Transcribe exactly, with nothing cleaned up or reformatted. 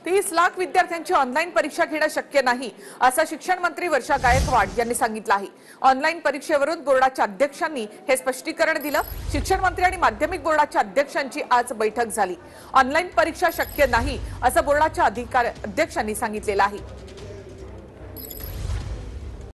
तीस लाख विद्यार्थ्यांची ऑनलाईन परीक्षा घेणं शक्य नाही असं शिक्षण मंत्री वर्षा गायकवाड यांनी सांगितलं आहे। ऑनलाईन परीक्षेवरून बोर्डाच्या अध्यक्षांनी हे स्पष्टीकरण दिलं। शिक्षण मंत्री आणि माध्यमिक बोर्डाच्या अध्यक्षांची आज बैठक झाली। ऑनलाईन परीक्षा शक्य नाही असं बोर्डाच्या अधिकारी अध्यक्षांनी सांगितलेलं आहे।